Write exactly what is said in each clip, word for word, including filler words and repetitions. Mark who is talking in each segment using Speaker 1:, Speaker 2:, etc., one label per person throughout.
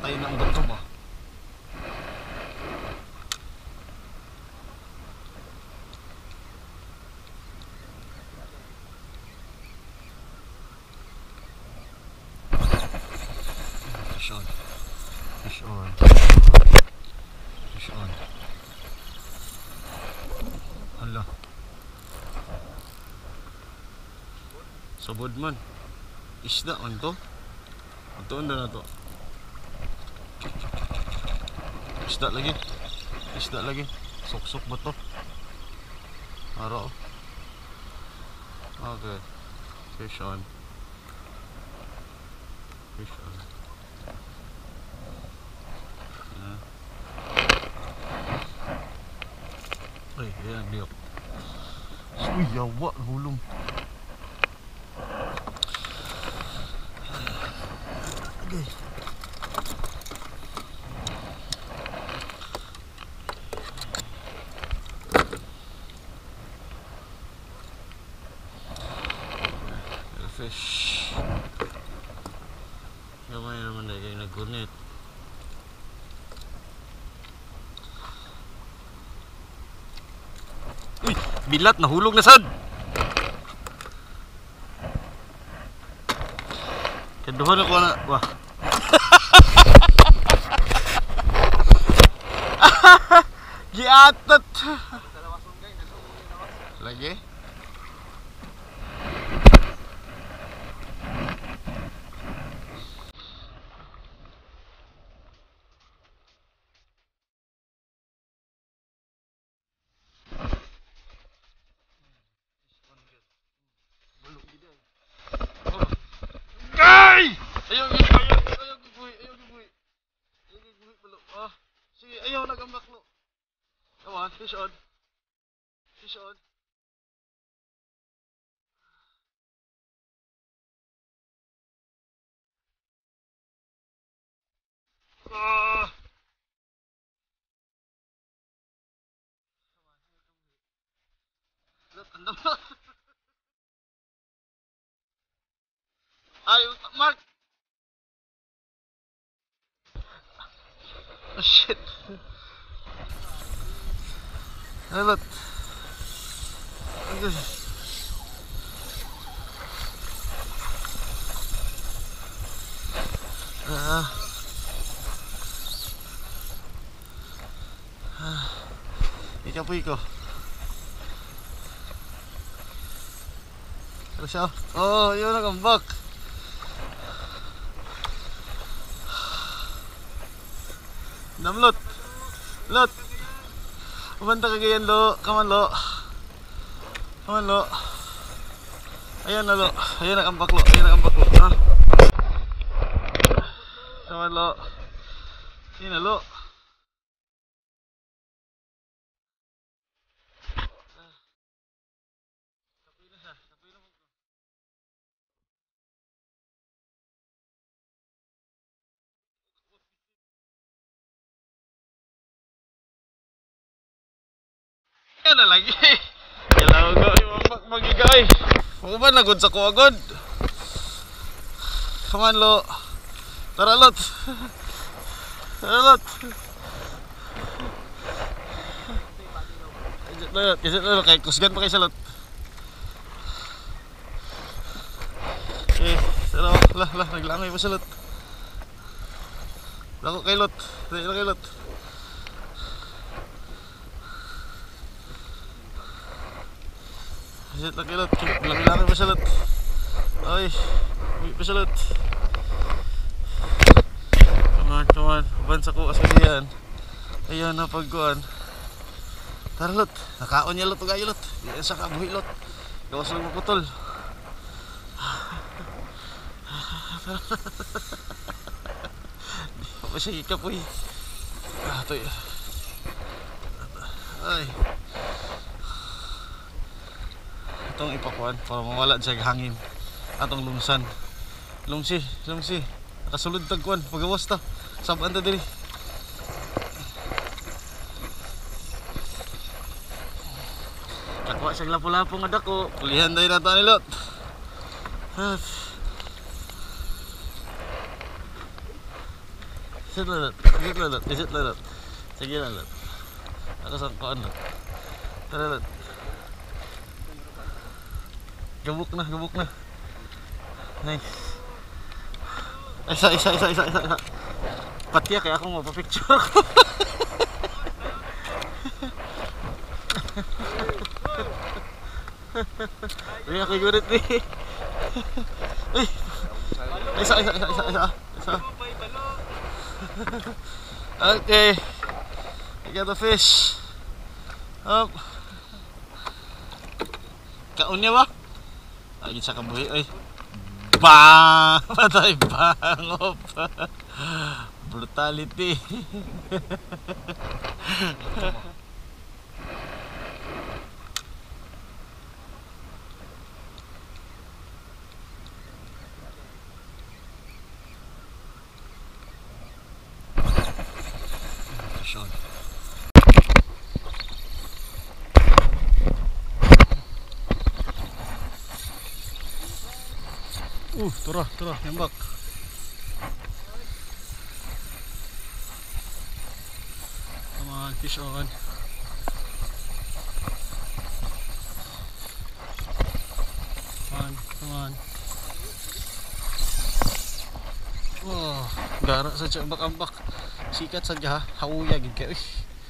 Speaker 1: Patay na ang bato mo. Fish on. Fish on. Fish on. Hala. Sabod man. Isda man to. Ito na na to. Isda lagi. Isda lagi. Sok-sok ba to? Araw. Okay. Fish on. Fish on. Uh. Ay, ayan diok. Uy, yawa, hulong. Okay. Fish. Gamay naman na kayo naggunit. Uy! Bilat! Nahulog na sad! Kaduhan ako na. Wah! Giatat! Lagi? Ayaw, ayaw, ayaw, ayaw gibuhi, ayaw gibuhi. Ayaw gibuhi pala. Ah, sige, ayaw nagambak no. Come on, fish on. Fish on. Ah. Look, ang dama. Ay, Mark. Oh shit. Halot. Okay. Ah. Ah. Ikapoy ko. Ano siya? Oh, yun nagambak. Damlot. Lot. Umanta ka ganyan, lo. Come on, lo. Come on, lo. Ayan na, lo. Ayan nakambak, lo. Ayan nakambak, lo. Ha? Come on, lo. Ayan na, lo. Kapoy na siya. Kapoy na mo. Yan na lagi. Kailangan ko yung magigay. Huwag ba nagod sa ko agad? Come on, lo. Tara, lot. Tara, lot. Kasi lo, kay kusgan pa kayo sa lot. Eh, tara, lah, lah, naglangay pa sa lot. Lako kay lot. Tara kay lot. Isit lagi lot, laki-laki pa siya lot. Ay, uwi pa siya lot. Come on, come on, bansa ko kasi yan. Ayan na pagkuhan. Tara lot, nakaon niya lot o gayo lot. Yan siya kabuhi lot. Gawas lang maputol. Di pa siya ikapoy. Ah, ito yun. Ay. Itong ipakuan para mawala siya hangin atong lungsan. Lungsi, lungsi. Nakasulod tagkuan pagawas ta. Saban ta diri. Nakuha siyang lapo-lapo nga dako. Pulihan tayo na ito nilot. Isit lalot. Isit lalot. Isit lalot. Sige lalot. Ako sa kuan lot. Tara lot. Gabuk na, gabuk na. Nice. Isa, isa, isa, isa, isa, isa. Patiya kaya akong mapapicture ko. Uy, ako gurit ni. Uy. Isa, isa, isa, isa, isa. Isa. Okay. I got the fish. Up. Kaon niya ba? Lagi sa kabuhi, ay. Bang! Patay bang! Op. Brutality. Uh, turah, turah, nembak. Come on, fish on. Come on, come on. Oh, gara saja ambak-ambak. Sikat saja, hauya gid kay.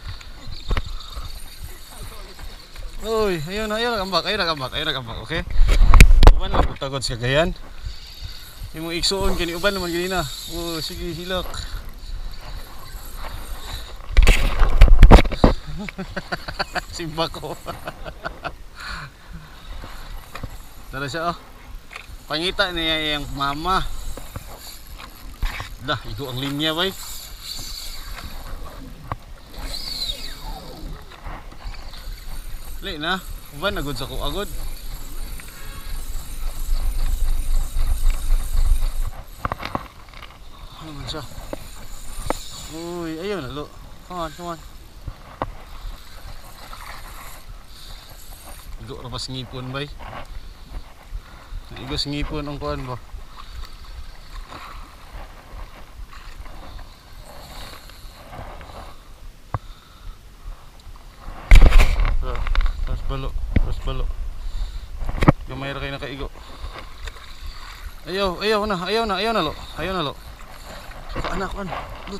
Speaker 1: Uy, ayun, ayun ambak, ayun ambak, ayun ambak, okay? Uban lang putagod sa gayan. Imong igsuon kini uban naman gini na. Oh, sige hilak. Simba ko. Tara siya oh. Pangita niya yung mama. Dah, igo ang linya bay. Lay na, uban nagod sa ko agod. Ano siya? Uy, ayun na lo. Come on, come on. Igo ra pas ngipon bay. Igo ngipon ang kuan ba. Pas balo, pas balo. Gamay ra kay nakaigo. Ayaw, ayaw na, ayaw na, ayaw na lo. Ayaw na lo. Suka anak kan, lut.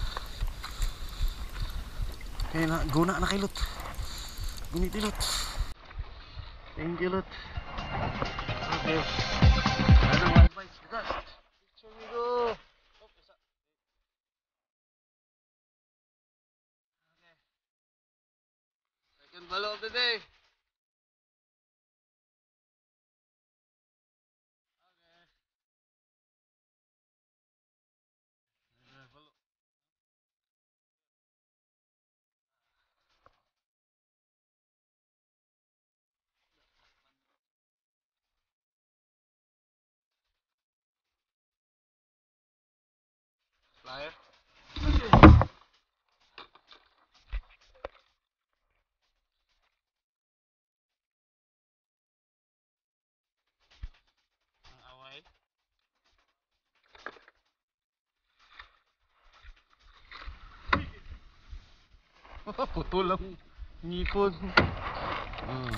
Speaker 1: Kaya na, guna na kay lut. Guniti lut. Thank you lut. Okay. Ano one bites, guys. Picture me go. Okay. Second balo of the day. Flyer. Ang away. Putol ang ngipon. Hmm.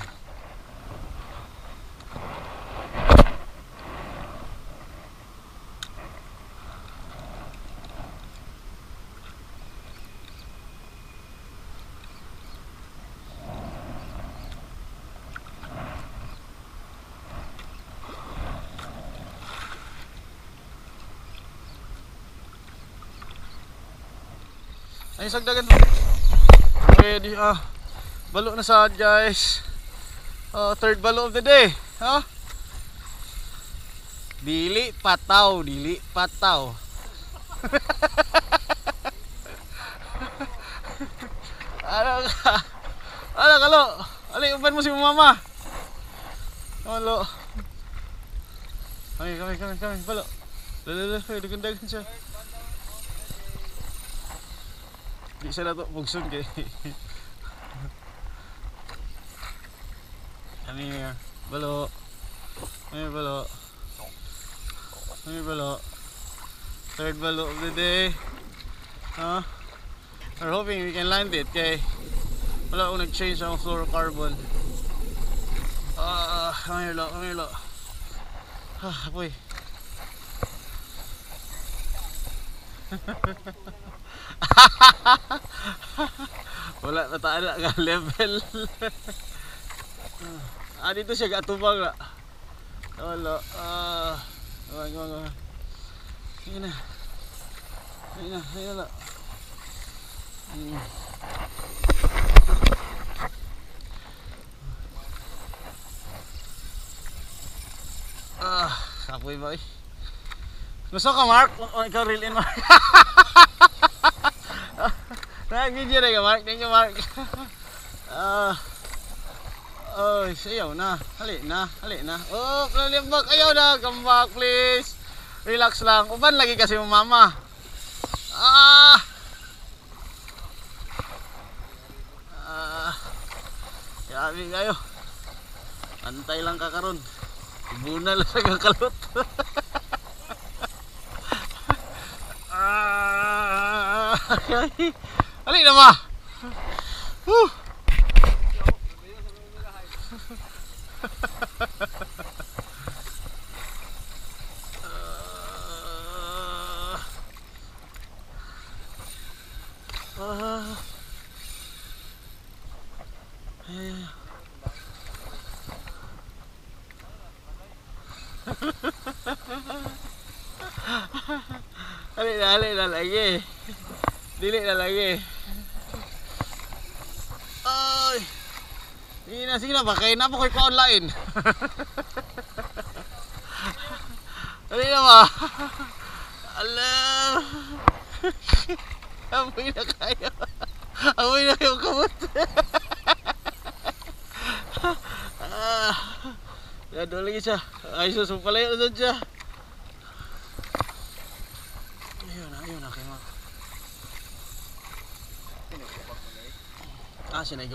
Speaker 1: Ay sagdagan. Okay, di ah. Balo na sa guys. Uh, third balo of the day, ha? Huh? Dili pataw, dili pataw. Ano ka? Ano ka lo? Ali, uban mo si mama. Halo. Kami, kami, kami, kami, balo. Lala, lala, dagan-dagan siya. Di siya na ito bugsun kay. Kami here. Balo. Kami balo. Kami balo. Third balo of the day. Huh? We're hoping we can land it kay wala akong nag-change ang fluorocarbon. Ah, uh, come here lo, come here lo. Ah, apoy. Wala na tayo na nga level. Ah, dito siya gatubang na. Wala. Ah, gawin, gawin, gawin. Ayun na. Ayun na, ayun na. Hmm. Ah, kapoy ba eh. Gusto ka Mark? O ikaw reel in Mark? Nag-video na ka Mark? Thank you Mark. Ah, oh, sayaw na. Hali na, hali na. Oh, kalibak. Ayaw na, come back please. Relax lang. Uban lagi kasi mo mama. Ah. Ah. Grabe kayo. Antay lang ka karon. Ibunal sa kakalot. Ah. Ali na ma. Huh. Ah. Eh. Ali na, ali na lagi. Dili na lagi. Ay. Sige na, sige na, bakay na po kayo pa-online. Ali na ba? Alam. Amoy na kayo. Amoy na kayo kamot. Ah. Gado lagi siya. Ay, susupalayo na siya. Ayun na, ayun na kayo mga. Ah, sinaigo.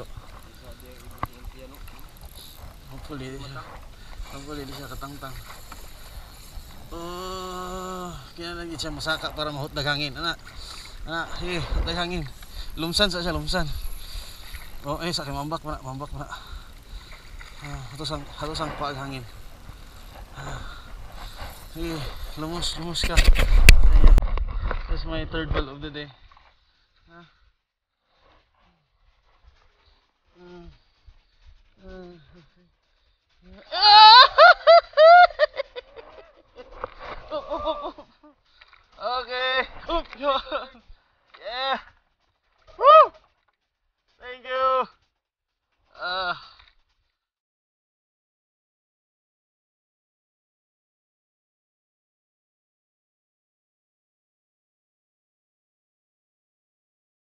Speaker 1: Hopefully, hopefully di siya katangtang. Oh, kaya lagi siya masaka para mahutdag hangin. Anak, anak, hey, hutdag hangin. Lumsan sa siya, lumsan. Oh, eh, sakit mambak mana, mambak mana. Ah, hatos ang, hatos ang paag hangin. Ah, hey, lumus, lumus ka. Ayan. That's my third ball of the day. Ah. Mm. Uh,